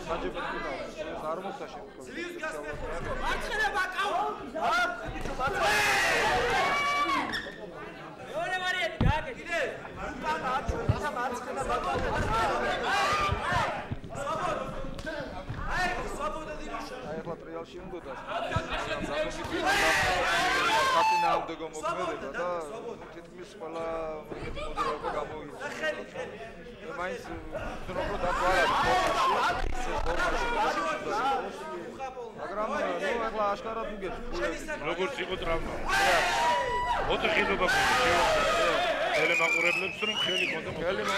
როგორც იყო ტრავმა. ოთხილობა ქონდა. ელემაყურებლებს რომ ხელი ხონდა.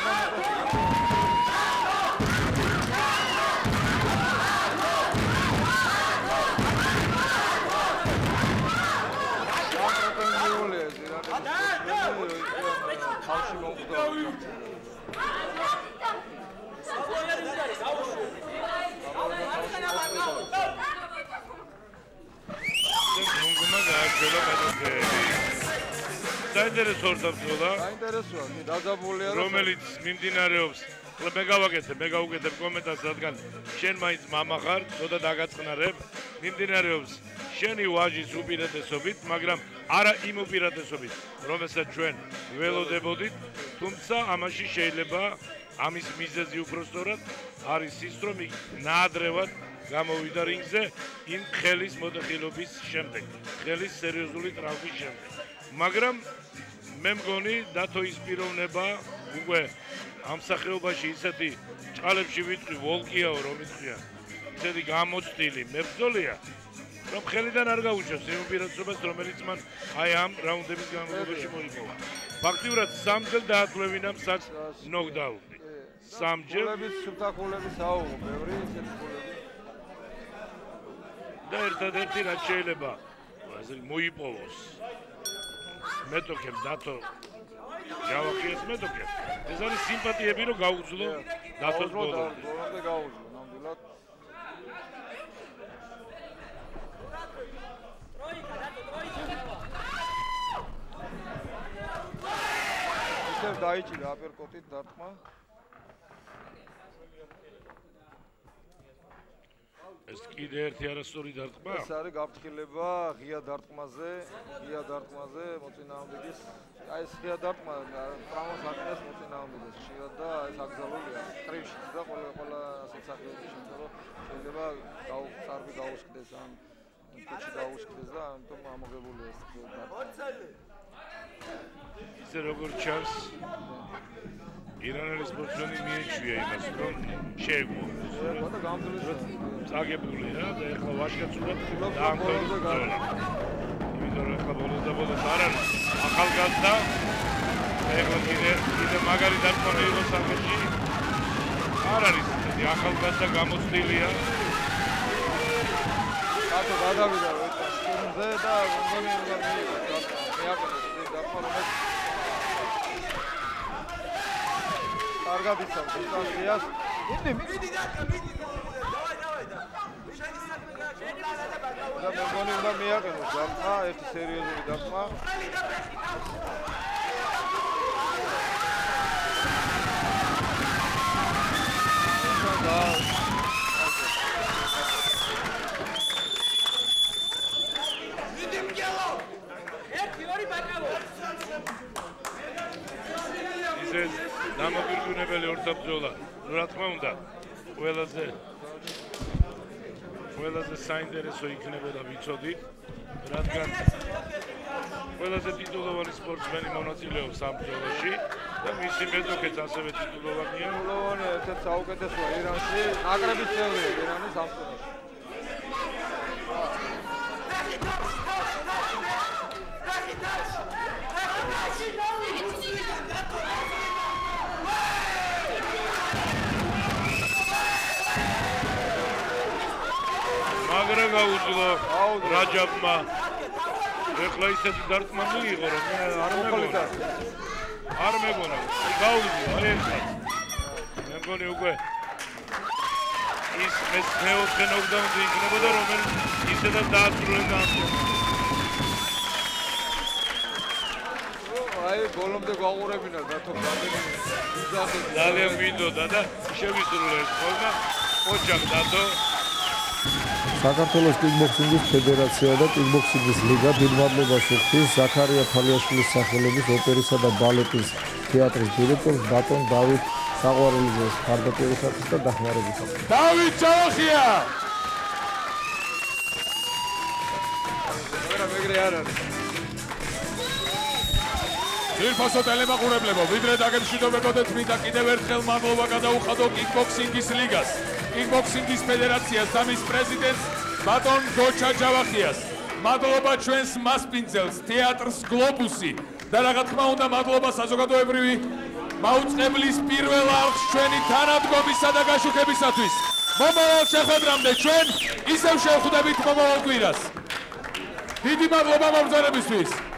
საინტერესოა დავწოლა. საინტერესოა, დაძაბულია რომელიც მიმდინარეობს. მე გავაკეთებ კომენტარს, რადგან შენ მაინც მამა ხარ, ცოტა დაგაწყნარებ. მიმდინარეობს შენი ვაჟის უპირატესობით, მაგრამ არა იმ უპირატესობით, რომელსაც ჩვენ ველოდებოდით, თუმცა ამაში შეიძლება ამის მიზეზი უბრალოდ არის ის, რომ ნაადრევად გამოვიდა რინგზე იმ ხელის მოდეხილობის შემდეგ, ხელის სერიოზული ტრავმის შემდეგ. მაგრამ მე მგონი დათო ის პიროვნება უკვე ამ სახეობაში ისეთი ჭყალებში ვიტყვი ვოლკიაო რომ იტყვია ისეთი გამოცდილი მებრძოლია რომ ხელიდან არ გაუჩნევს იმ უპირატესობას რომელიც მან აი ამ რაუნდების განმავლობაში მოიპოვა. ფაქტიურად სამჯერ დაათვლევინა მსაც ნოკდაუნი. სამჯერ სულთახულების აუღო ბევრი ისეთი გოლები. და ერთადერთი რაც შეიძლება ასე მოიპოვოს მეტოქემ დათო გავახიეს მეტოქემ. ეს არის სიმპათიები რომ გაუძლო დათოს ბოლომდე. ბოლომდე გაუძლო ნამდვილად. ისევ დაიჭირა აპერკოტით დარტყმა. ეს კიდე ერთი არასწორი დარტყმა. ეს არის გაფრთხილება ღია დარტყმაზე, მოწინააღმდეგის. აი ეს ღია დარტყმა ტრავმას აკეთებს მოწინააღმდეგეს ხშირად და ეს აკრძალულია ტრივშიც და ყველა სასახლის შემთხვევაში შეიძლება სარბი გაუსკდეს ან კუჩი გაუსკდეს და ამიტომ ამოღებულია ეს დარტყმა. ისე როგორ ჩანს ირანელი სპორტსმენი მიეჩვია იმას რომ შეეგო და გამძლეა აგებულია და ეხლა ვაშკაცურად დაამთავროს ბრძოლა. იმიტომ რომ ეხლა ბოლოს არ არის ახალგაზრდა ეხლა კიდე მაგარი დარტყმა მიიღო სამში არ არის ისეთი ახალგაზრდა გამოცდილია. ათო გადავიდა სკრინზე და მგონი რომ მეაკეთეს დარტყმა რომ კარგად იცავს დისტანციას. მიდი და მე მგონი უნდა მიაყენოს დარტყმა, ერთი სერიოზული დარტყმა. მიდი მგელო. ერთი ორი ბაკალო. ისე დამოუკიდებელი ორთაბრძოლა. ნუ რა თქმა უნდა, ყველაზე საინტერესო იქნებოდა ვიცოდით, რადგან ყველაზე ტიტულოვანი სპორტსმენი მონაწილეობს ამ ბრძოლაში და მისი მეტოქეც ასევე ტიტულოვანია. ტიტულოვანი ერთ-ერთი საუკეთესოა ირანში, ნაკრების წევრია ირანის ამწუხარში. მაგრამ გაუძლო რაჯაბმა ეხლა ისეთი დარტყმა მიიღო რომ არ მეგონა გაუძლო აი ეხლა მე მგონი უკვე ის მეოთხე ნოკდაუნი იქნებოდა რომელიც ისედაც დაასრულებდა აი ბოლომდე გაუღურებინა დათო გაბენი ძალიან მინდოდა და შევისრულე ეს ხოლმე ოჯახ დადო საქართველოს კიკბოქსინგის ფედერაცია და კიკბოქსინგის ლიგა დიდ მადლობას უხდის ზაქარია თალიაშვილის სახელობის ოპერისა და ბალეტის თეატრის დირექტორს ბატონ დავით საყვარელიძეს მხარდაჭერისათვის და დახმარებისათვის. დავით ჯავახია! მეგრე არ არის. ძვირფასო ტელემაყურებლებო, ვიდრე დაგემშვიდობებოდეთ მინდა კიდევ ერთხელ მადლობა გადაუხადო კიკბოქსინგის ლიგას, კიკბოქსინგის ფედერაციას და მის პრეზიდენტს ბატონ გოჩა ჯავახიას. მადლობა ჩვენს მასპინძელს თეატრს გლობუსი და რა თქმა უნდა მადლობა საზოგადოებრივი მაუწყებლის პირველ არხს ჩვენი თანადგომისა და გაშუქებისათვის. მომავალ შეხვედრამდე ჩვენ ისევ შევხვდებით მომავალ კვირას. დიდი მადლობა მომბრძანებისთვის.